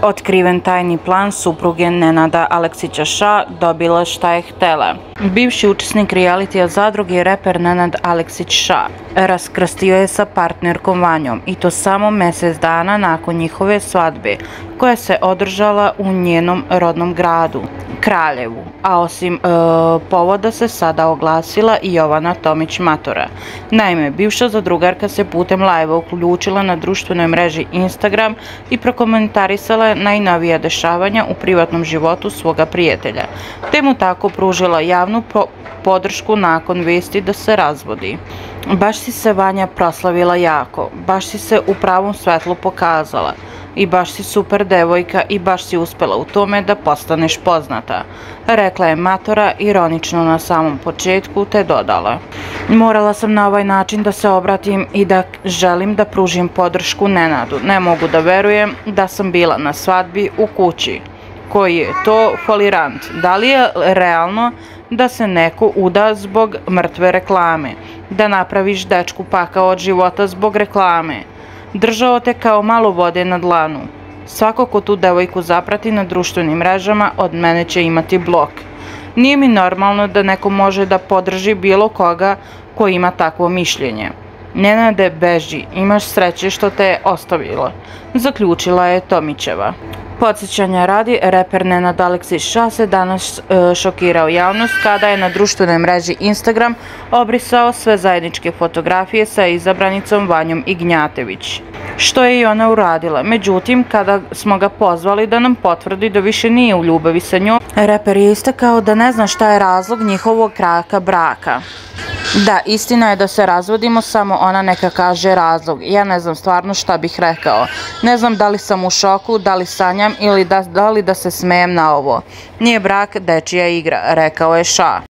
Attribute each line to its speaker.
Speaker 1: Otkriven tajni plan supruge Nenada Aleksića Ša, dobila šta je htela. Bivši učesnik realitija Zadruge i reper Nenad Aleksić Ša raskrstio je sa partnerkom Vanjom, i to samo mjesec dana nakon njihove svadbe, koja se održala u njenom rodnom gradu, Kraljevu. A osim povoda se sada oglasila i Jovana Tomić Matora. Naime, bivša zadrugarka se putem live-a uključila na društvenoj mreži Instagram i prokomentarisala najnovija dešavanja u privatnom životu svoga prijatelja, te mu tako pružila javnu podršku nakon vesti da se razvodi. Baš si se, Vanja, proslavila jako, baš si se u pravom svetlu pokazala i baš si super devojka i baš si uspela u tome da postaneš poznata, rekla je Matora ironično na samom početku, te dodala: morala sam na ovaj način da se obratim i da želim da pružim podršku Nenadu. Ne mogu da verujem da sam bila na svadbi u kući. Koji je to folirant? Da li je realno da se neko uda zbog mrtve reklame? Da napraviš dečku pakao od života zbog reklame? Držao te kao malo vode na dlanu. Svako ko tu devojku zaprati na društvenim mrežama od mene će imati blok. Nije mi normalno da neko može da podrži bilo koga ko ima takvo mišljenje. Nenade, beži, imaš sreće što te je ostavilo, zaključila je Tomićeva. Podsjećanja radi, reper Nenad Aleksić Ša se danas šokirao javnost kada je na društvenoj mreži Instagram obrisao sve zajedničke fotografije sa izabranicom Vanjom Ignjatević, što je i ona uradila. Međutim, kada smo ga pozvali da nam potvrdi da više nije u ljubavi sa njom, reper je istakao da ne zna šta je razlog njihovog kraka braka. Da, istina je da se razvodimo, samo ona neka kaže razlog. Ja ne znam stvarno šta bih rekao. Ne znam da li sam u šoku, da li sanjam ili da li da se smejem na ovo. Nije brak dečija igra, rekao je Ša.